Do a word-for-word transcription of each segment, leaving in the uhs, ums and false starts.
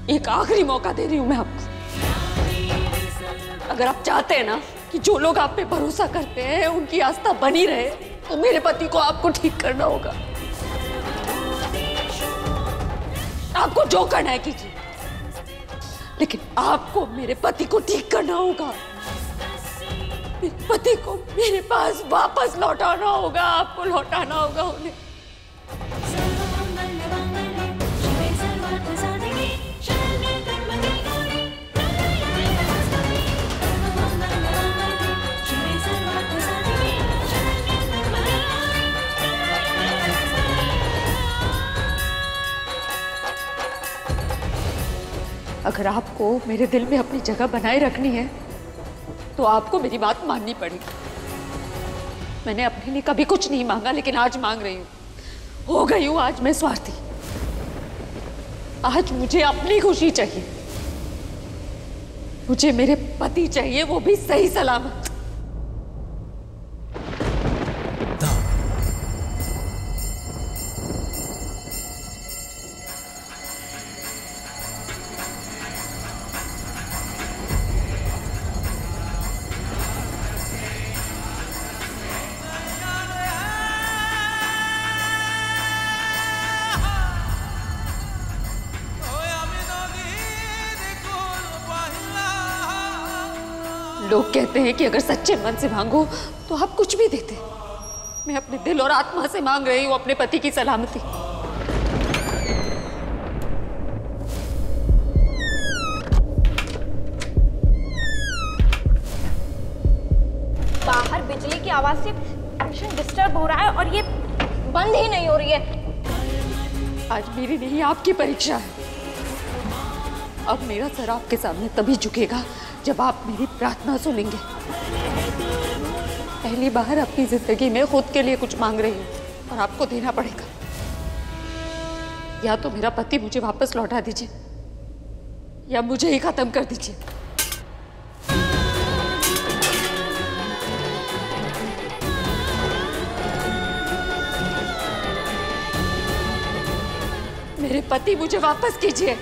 एक आखिरी मौका दे रही हूं मैं आपको। अगर आप चाहते हैं ना कि जो लोग आप पे भरोसा करते हैं उनकी आस्था बनी रहे, तो मेरे पति को आपको ठीक करना होगा। आपको जो करना है कीजिए, लेकिन आपको मेरे पति को ठीक करना होगा। मेरे पति को मेरे पास वापस लौटाना होगा। आपको लौटाना होगा उन्हें। अगर आपको मेरे दिल में अपनी जगह बनाए रखनी है तो आपको मेरी बात माननी पड़ेगी। मैंने अपने लिए कभी कुछ नहीं मांगा, लेकिन आज मांग रही हूँ। हो गई हूँ आज मैं स्वार्थी। आज मुझे अपनी खुशी चाहिए। मुझे मेरे पति चाहिए, वो भी सही सलामत। लोग कहते हैं कि अगर सच्चे मन से मांगो तो आप कुछ भी देते। मैं अपने दिल और आत्मा से मांग रही हूं अपने पति की सलामती। बाहर बिजली की आवाज से टेंशन डिस्टर्ब हो रहा है और ये बंद ही नहीं हो रही है। आज मेरी नहीं आपकी परीक्षा है। अब मेरा सर आपके सामने तभी झुकेगा जब आप मेरी प्रार्थना सुनेंगे। पहली बार अपनी जिंदगी में खुद के लिए कुछ मांग रही हूं और आपको देना पड़ेगा। या तो मेरा पति मुझे वापस लौटा दीजिए या मुझे ही खत्म कर दीजिए। मेरे पति मुझे वापस कीजिए।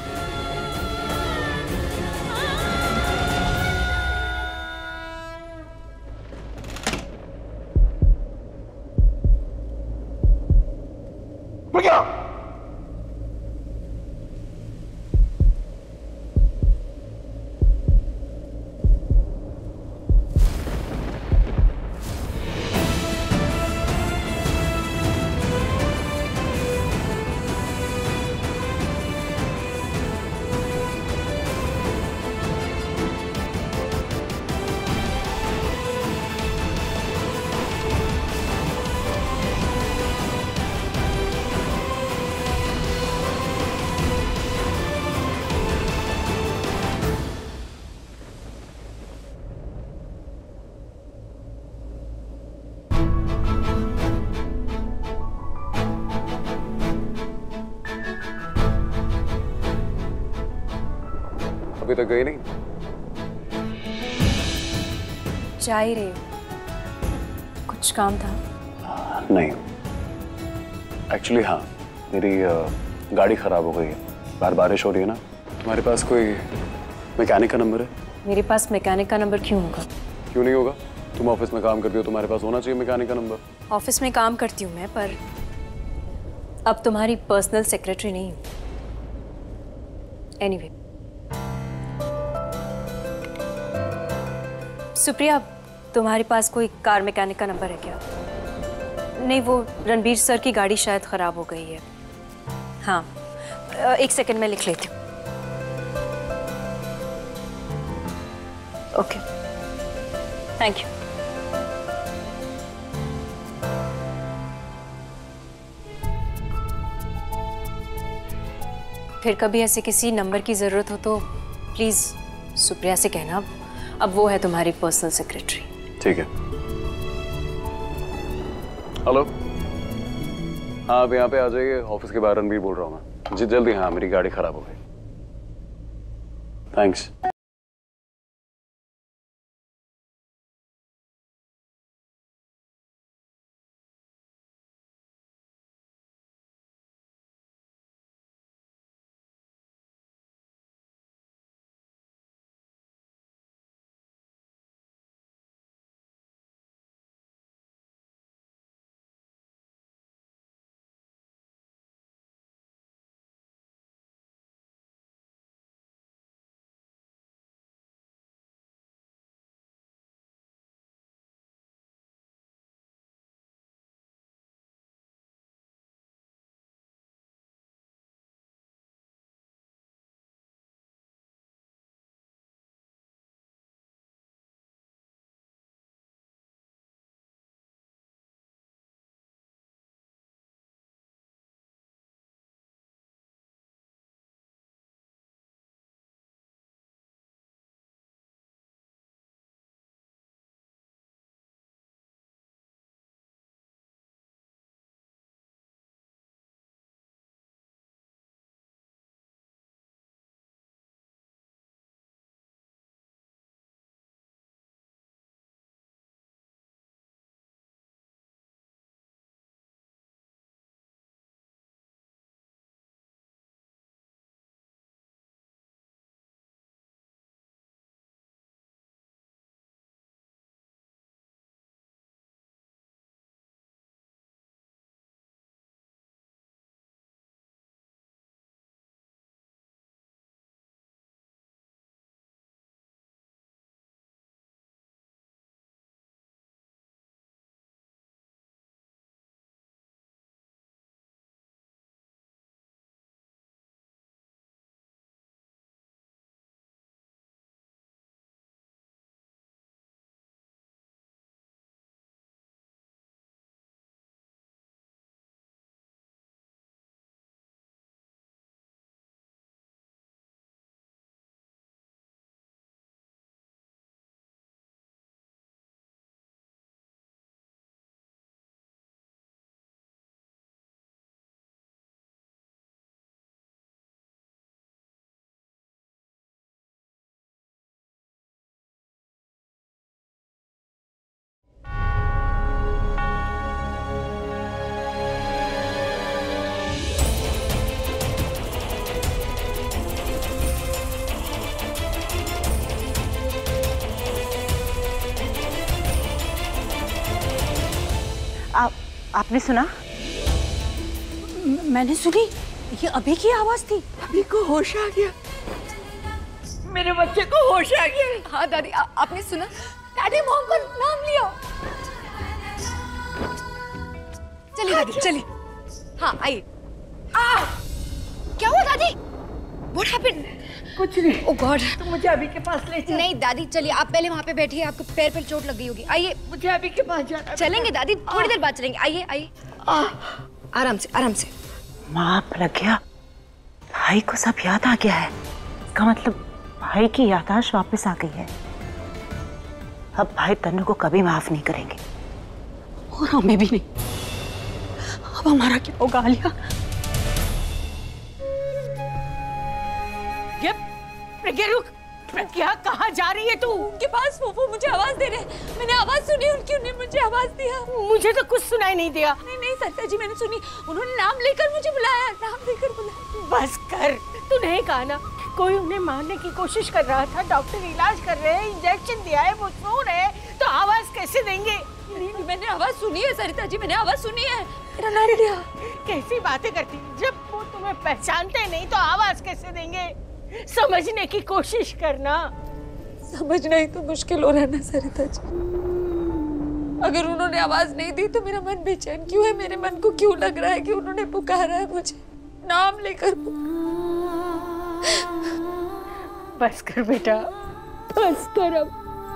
अभी तक गई नहीं? जा ही रही हूँ। कुछ काम था? नहीं, एक्चुअली हाँ, मेरी गाड़ी खराब हो गई है। बार बारिश हो रही है ना। तुम्हारे पास कोई मैकेनिक का नंबर है? मेरे पास मैकेनिक का नंबर क्यों होगा? क्यों नहीं होगा? तुम ऑफिस में काम करती हो, तुम्हारे पास होना चाहिए मैकेनिक का नंबर। ऑफिस में काम करती हूँ मैं, पर अब तुम्हारी पर्सनल सेक्रेटरी नहीं हूँ। एनीवे, सुप्रिया, तुम्हारे पास कोई कार मैकेनिक का नंबर है क्या? नहीं, वो रणबीर सर की गाड़ी शायद खराब हो गई है। हाँ, एक सेकंड में लिख लेती हूँ। Okay, thank you. फिर कभी ऐसे किसी नंबर की जरूरत हो तो प्लीज सुप्रिया से कहना। अब वो है तुम्हारी पर्सनल सेक्रेटरी। ठीक है। हेलो, हाँ आप यहाँ पे आ जाइए। ऑफिस के बाहर रणबीर बोल रहा हूँ मैं। जी जल्दी। हाँ, मेरी गाड़ी खराब हो गई। थैंक्स। आपने सुना? मैंने सुनी, ये अभी की आवाज थी। अभी को होश आ गया, मेरे बच्चे को होश आ गया। हाँ दादी, आ, आपने सुना? डैडी मॉम का नाम लिया। चलिए दादी, चलिए। हाँ आइए। क्या हुआ दादी? What happened? कुछ नहीं। Oh God! तुम मुझे अभी के पास ले चल। नहीं दादी, चलिए आप पहले वहाँ पे बैठिए, आपको पैर पे चोट लग गई होगी। आइए। मुझे अभी के पास जाना। चलेंगे दादी, थोड़ी देर बाद चलेंगे। आइए आइए, आराम से आराम से। माँ प्रज्ञा, भाई को सब याद आ गया है। इसका मतलब भाई की याददाश्त वापस आ गई है। अब भाई तन्नू को कभी माफ नहीं करेंगे। और हमें भी नहीं। अब हमारा क्या होगा आलिया? ये प्रज्ञा रुक, प्रज्ञा कहाँ जा रही है तू? उनके पास वो वो मुझे आवाज दे रहे हैं। मैंने आवाज सुनी उनकी, उन्होंने मुझे आवाज दिया। मुझे तो कुछ सुनाई नहीं दिया। नहीं नहीं सरिता जी, मैंने सुनी, उन्होंने नाम लेकर मुझे बुलाया, नाम लेकर बुलाया। बस कर, तू नहीं कहा ना कोई उन्हें मारने की कोशिश कर रहा था, डॉक्टर इलाज कर रहे हैं, इंजेक्शन दिया है, वो सो रहे हैं, तो आवाज कैसे देंगे? नहीं, मैंने आवाज सुनी है सरिता जी, मैंने आवाज सुनी है। मेरा नाम लिया। कैसी बातें करती, जब वो तुम्हें पहचानते नहीं तो आवाज कैसे देंगे? समझने की कोशिश करना। समझना ही तो मुश्किल हो रहा है ना सरिता जी। अगर उन्होंने आवाज नहीं दी तो मेरा मन बेचैन क्यों है? मेरे मन को क्यों लग रहा है कि उन्होंने पुकारा है मुझे, नाम लेकर। बस कर बेटा, बस कर अब।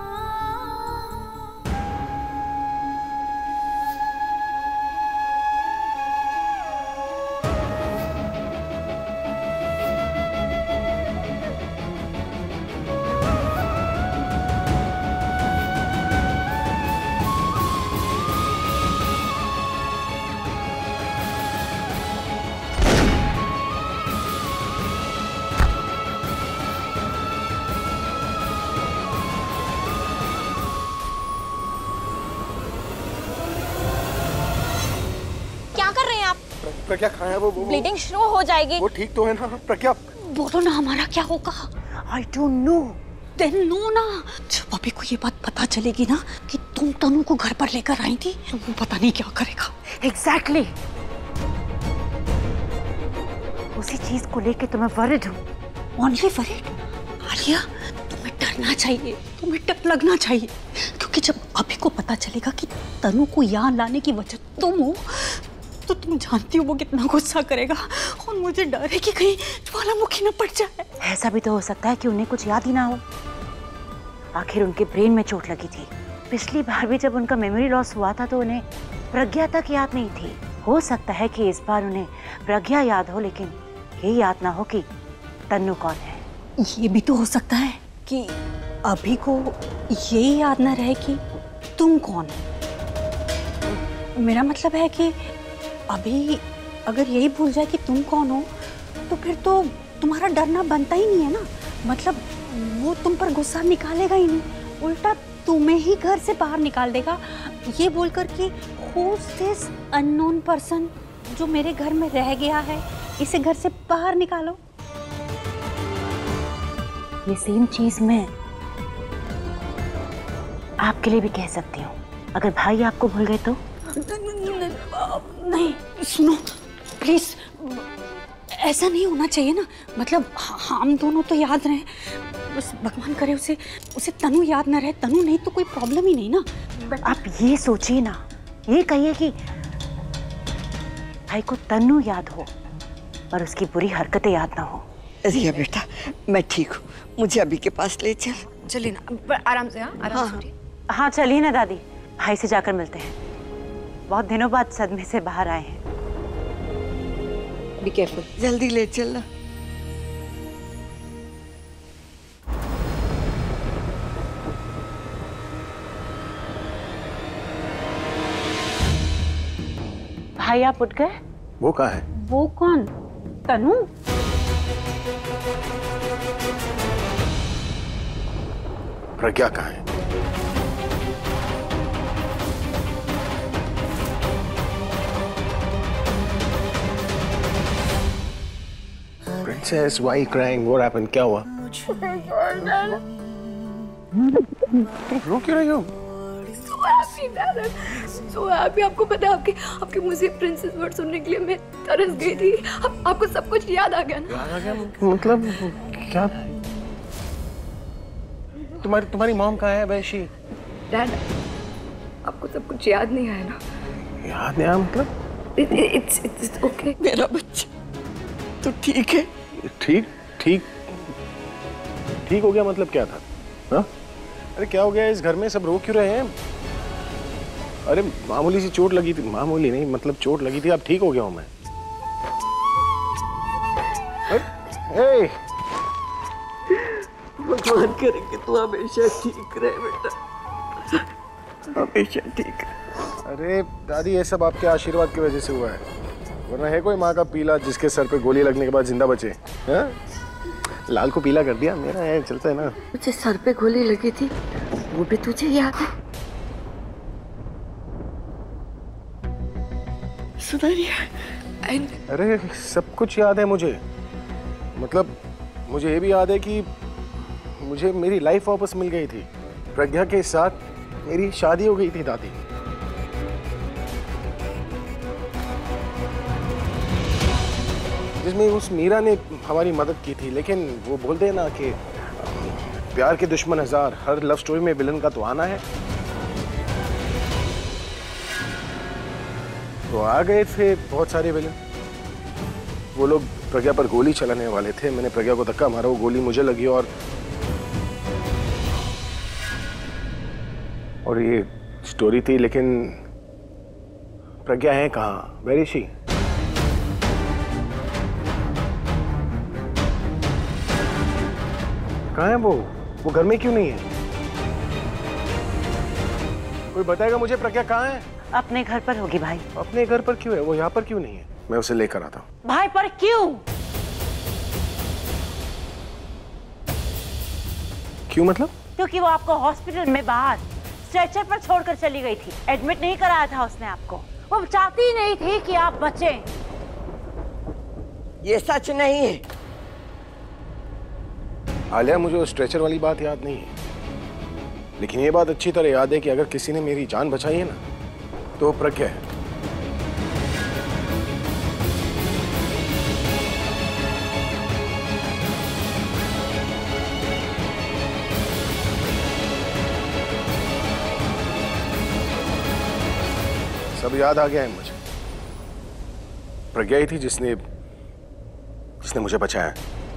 प्रज्ञा कहाँ है? वो वो ब्लीडिंग शुरू हो जाएगी। वो ठीक तो है ना प्रज्ञा? बोलो ना हमारा क्या होगा? I don't know. Then no ना। जब अभी को ये बात पता चलेगी ना कि तुम तनु को घर पर लेकर आई थी, तो वो पता नहीं क्या करेगा। Exactly exactly. उसी चीज को लेके तो मैं वरिड हूँ। Only worried? आलिया, तुम्हें डरना चाहिए, तुम्हें डर लगना चाहिए, क्योंकि जब अभी को पता चलेगा कि तनु को यहाँ लाने की वजह तुम हो, तो तुम जानती हो वो कितना गुस्सा करेगा। और मुझे डर है कि कहीं ज्वालामुखी न पड़ जाए। ऐसा भी तो हो सकता है कि उन्हें कुछ याद ही ना हो। आखिर उनके ब्रेन में चोट लगी थी। पिछली बार भी जब उनका मेमोरी लॉस हुआ था तो उन्हें प्रज्ञा तक याद नहीं थी। हो सकता है कि इस बार उन्हें प्रज्ञा याद हो, लेकिन ये याद ना हो कि तन्नू कौन है। ये भी तो हो सकता है कि अभी को ये याद ना रहे कि तुम कौन हो। मेरा मतलब है कि अभी अगर यही भूल जाए कि तुम कौन हो, तो फिर तो तुम्हारा डरना बनता ही नहीं है ना। मतलब वो तुम पर गुस्सा निकालेगा ही नहीं, उल्टा तुम्हें ही घर से बाहर निकाल देगा, ये बोलकर कि who's this unknown person जो मेरे घर में रह गया है, इसे घर से बाहर निकालो। ये सेम चीज मैं आपके लिए भी कह सकती हूँ। अगर भाई आपको भूल गए तो? नहीं, सुनो प्लीज, ऐसा नहीं होना चाहिए ना। मतलब हम दोनों तो याद रहे, बस भगवान करे उसे उसे तनु याद ना रहे। तनु नहीं तो कोई प्रॉब्लम ही नहीं ना। आप ये सोचिए ना, ये कहिए कि भाई को तन्नू याद हो और उसकी बुरी हरकतें याद ना हो। रिया बेटा, मैं ठीक हूँ, मुझे अभी के पास ले चल। चलिए ना, आराम से। हाँ आराम से। हाँ, हाँ चलिए ना दादी, भाई से जाकर मिलते हैं। बहुत दिनों बाद सदमे से बाहर आए हैं। बी केयरफुल, जल्दी ले चल ना। भाई आप उठ गए? वो कहाँ है? वो कौन? तनु? प्रज्ञा कहाँ है? Princess, why are you crying? What happened? क्या हुआ? रो क्यों रही हो? happy, Dad. So happy. आपको पता है आपके आपके मुंह से प्रिंसेस वर्ड सुनने के लिए मैं तरस गई थी. आप, आपको सब कुछ याद आ गया ना? याद आ गया मतलब क्या? तुम्हारी तुम्हारी मॉम कहाँ है वैशी? डैड, आपको सब कुछ याद नहीं आया ना? याद नहीं आया मतलब? It's it's okay. मेरा बच्चा तो ठीक है. ठीक ठीक ठीक हो गया मतलब क्या था? हाँ? अरे क्या हो गया इस घर में? सब रो क्यों रहे हैं? अरे मामूली सी चोट लगी थी. मामूली नहीं मतलब चोट लगी थी. अब ठीक हो गया हूं मैं. ए, भगवान करे कि तू हमेशा ठीक रहे बेटा. हमेशा ठीक रहे. अरे दादी ये सब आपके आशीर्वाद की वजह से हुआ है. वरना है कोई माँ का पीला जिसके सर पे गोली लगने के बाद जिंदा बचे? हाँ? लाल को पीला कर दिया. मेरा है चलता है ना. मुझे सर पे गोली लगी थी वो भी तुझे याद है? सुनारिया. अरे सब कुछ याद है मुझे. मतलब मुझे ये भी याद है कि मुझे मेरी लाइफ वापस मिल गई थी. प्रज्ञा के साथ मेरी शादी हो गई थी दादी. जिसमें उस मीरा ने हमारी मदद की थी. लेकिन वो बोलते हैं ना कि प्यार के दुश्मन हजार. हर लव स्टोरी में विलन का तो आना है. तो आ गए थे बहुत सारे विलन. वो लोग प्रज्ञा पर गोली चलाने वाले थे. मैंने प्रज्ञा को धक्का मारा. वो गोली मुझे लगी और और ये स्टोरी थी. लेकिन प्रज्ञा है कहाँ? Where is she? कहाँ है वो? वो घर में क्यों नहीं है? कोई बताएगा मुझे प्रज्ञा कहाँ है? अपने घर पर होगी भाई. अपने घर पर क्यों है? वो यहाँ पर क्यों नहीं है? मैं उसे लेकर आता हूँ. भाई पर क्यों? क्यों मतलब? क्योंकि वो आपको हॉस्पिटल में बाहर स्ट्रेचर पर छोड़कर चली गई थी. एडमिट नहीं कराया था उसने आपको. वो चाहती ही नहीं थी कि आप बचें. ये सच नहीं है. आलिया मुझे वो स्ट्रेचर वाली बात याद नहीं है. लेकिन ये बात अच्छी तरह याद है कि अगर किसी ने मेरी जान बचाई है ना तो प्रज्ञा है. सब याद आ गया है मुझे. प्रज्ञा ही थी जिसने जिसने मुझे बचाया.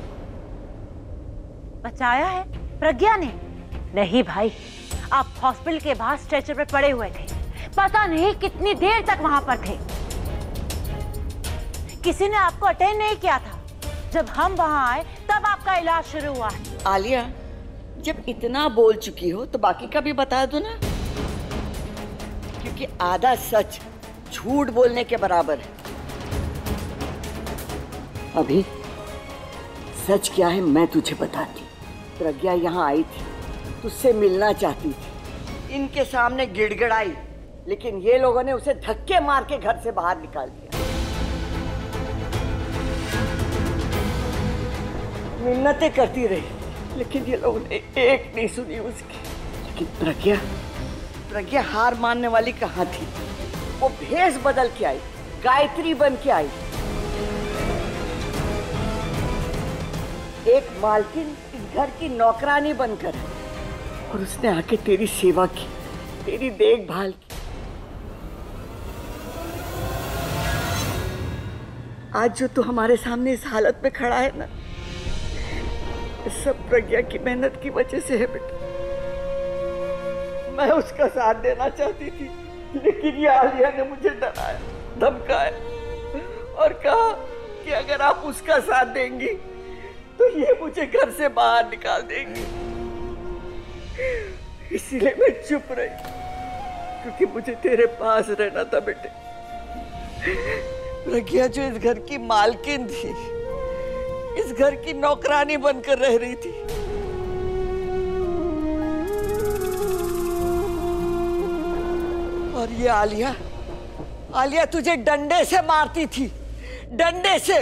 बचाया है प्रज्ञा ने? नहीं भाई, आप हॉस्पिटल के बाहर स्ट्रेचर पर पड़े हुए थे. पता नहीं कितनी देर तक वहां पर थे. किसी ने आपको अटेंड नहीं किया था. जब हम वहां आए तब आपका इलाज शुरू हुआ. आलिया, जब इतना बोल चुकी हो तो बाकी का भी बता दो ना. क्योंकि आधा सच झूठ बोलने के बराबर है. अभी सच क्या है मैं तुझे बताती. प्रज्ञा यहाँ आई थी, तुझसे मिलना चाहती थी. इनके सामने गिड़गिड़ाई, लेकिन ये लोगों ने उसे धक्के मार के घर से बाहर निकाल दिया. मिन्नतें करती रही, लेकिन ये लोगों ने एक नहीं सुनी उसकी. लेकिन प्रज्ञा प्रज्ञा हार मानने वाली कहाँ थी. वो भेष बदल के आई, गायत्री बन के आई. एक मालकिन इस घर की नौकरानी बनकर, और उसने आके तेरी सेवा की, तेरी देखभाल की. आज जो तू हमारे सामने इस हालत में खड़ा है ना, सब प्रज्ञा की मेहनत की वजह से है बेटा. मैं उसका साथ देना चाहती थी, लेकिन ये आलिया ने मुझे डराया, धमकाया और कहा कि अगर आप उसका साथ देंगी तो ये मुझे घर से बाहर निकाल देंगी. इसीलिए मैं चुप रही, क्योंकि मुझे तेरे पास रहना था बेटे. प्रज्ञा जो इस घर की मालकिन थी, इस घर की नौकरानी बनकर रह रही थी. और ये आलिया आलिया तुझे डंडे से मारती थी, डंडे से.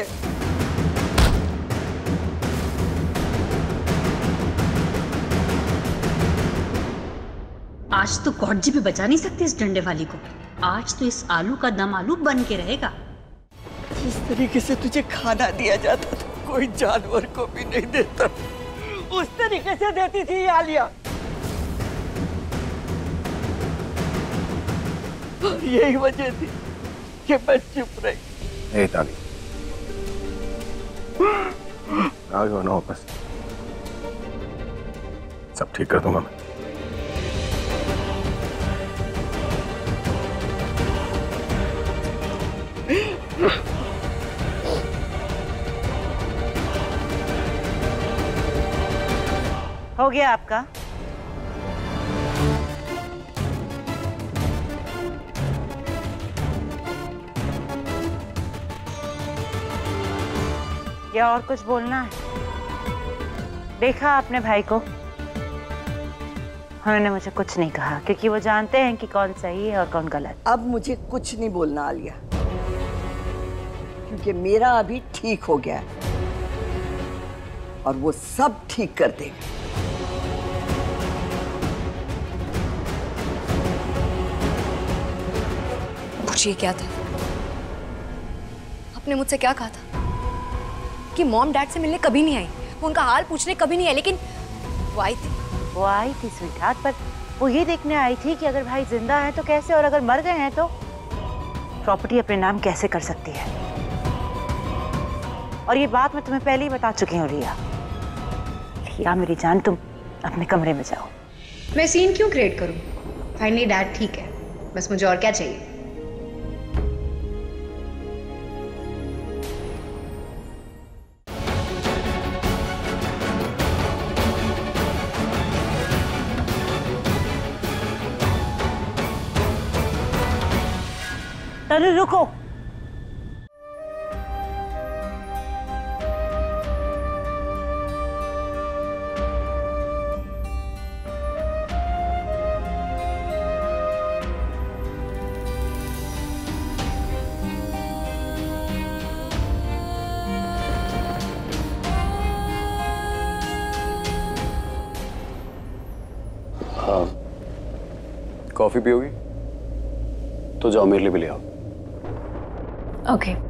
आज तो गॉड जी भी बचा नहीं सकते इस डंडे वाली को। आज तो इस आलू का दम आलू बन के रहेगा। जिस तरीके से तुझे खाना दिया जाता था कोई जानवर को भी नहीं देता, उस तरीके से देती थी आलिया। और यही वजह थी कि मैं चुप रही। ए ताली, आगे ना वापस, सब ठीक कर दूंगा मैं। हो गया आपका? या और कुछ बोलना है? देखा आपने भाई को? उन्होंने मुझे कुछ नहीं कहा क्योंकि वो जानते हैं कि कौन सही है और कौन गलत। अब मुझे कुछ नहीं बोलना आलिया, क्योंकि मेरा अभी ठीक हो गया है और वो सब ठीक कर देगा। पूछिए क्या था? आपने मुझसे क्या कहा था कि मॉम डैड से मिलने कभी नहीं आई, वो उनका हाल पूछने कभी नहीं आई, लेकिन वो आई थी। वो आई थी स्वीटहार्ट, पर वो ये देखने आई थी कि अगर भाई जिंदा है तो कैसे, और अगर मर गए हैं तो प्रॉपर्टी अपने नाम कैसे कर सकती है। और ये बात मैं तुम्हें पहले ही बता चुकी हूँ रिया। रिया मेरी जान, तुम अपने कमरे में जाओ। मैं सीन क्यों क्रिएट करूं? फाइनली डैड ठीक है, बस मुझे और क्या चाहिए। तनु रुको। हाँ, कॉफी पियोगी? तो जाओ मेरे लिए भी ले आओ। ओके।